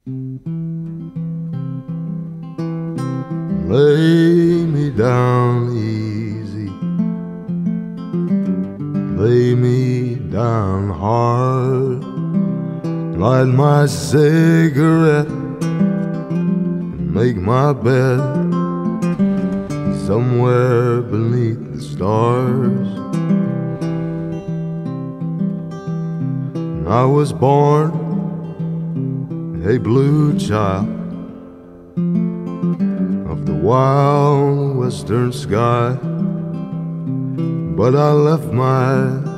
Lay me down easy, lay me down hard, light my cigarette and make my bed somewhere beneath the stars. And I was born a blue child of the wild western sky, but I left my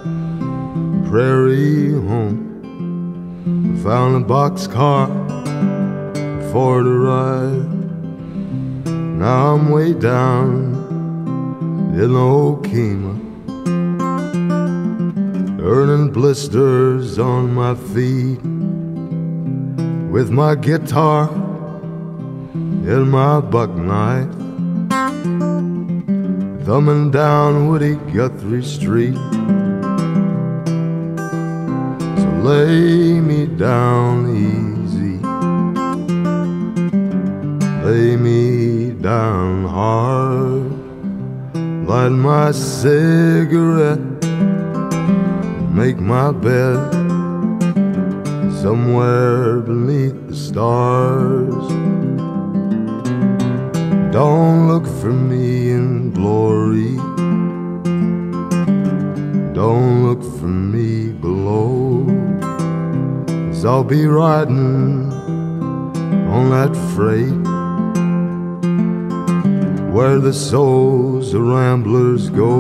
prairie home, found a boxcar for the ride. Now I'm way down in Okemah, earning blisters on my feet, with my guitar and my buck knife, thumbing down Woody Guthrie Street. So lay me down easy, lay me down hard, light my cigarette, make my bed somewhere beneath the stars. Don't look for me in glory, don't look for me below, 'cause I'll be riding on that freight where the souls of ramblers go.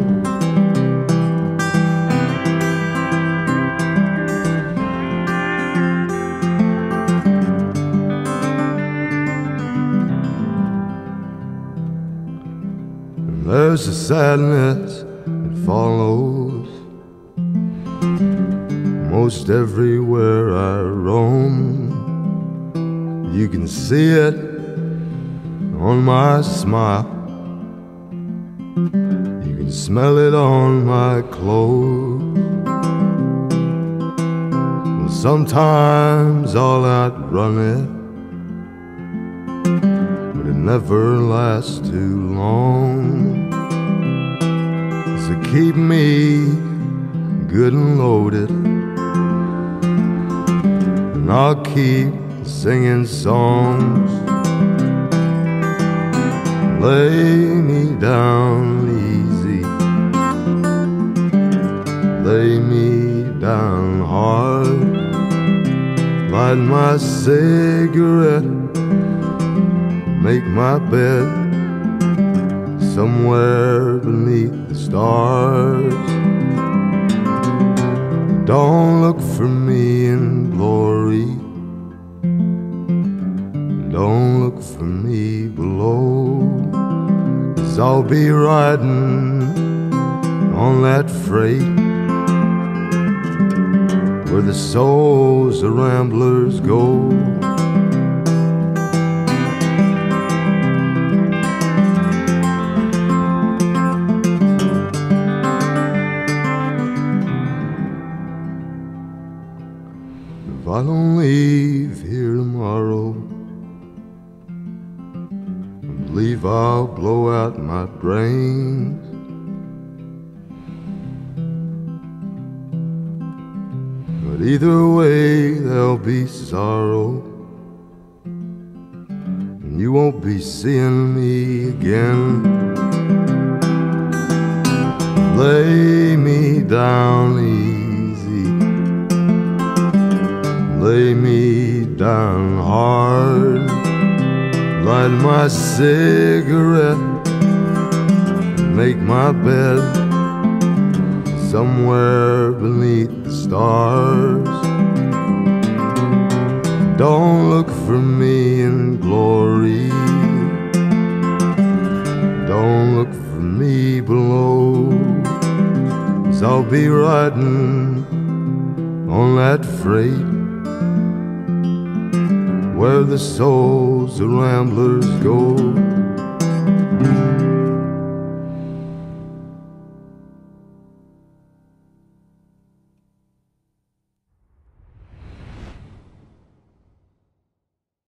There's a sadness that follows most everywhere I roam. You can see it on my smile, you can smell it on my clothes. Well, sometimes I'll outrun it, but it never lasts too long. So keep me good and loaded, and I'll keep singing songs. Lay me down easy, lay me down hard, light my cigarette, make my bed somewhere beneath the stars. Don't look for me in glory, don't look for me below, 'cause I'll be riding on that freight where the souls of ramblers go. If I don't leave here tomorrow, I believe I'll blow out my brains. But either way there'll be sorrow, and you won't be seeing me again. Lay me down easy, lay me down hard, light my cigarette, make my bed somewhere beneath the stars. Don't look for me in glory, don't look for me below, 'cause I'll be riding on that freight where the souls of ramblers go.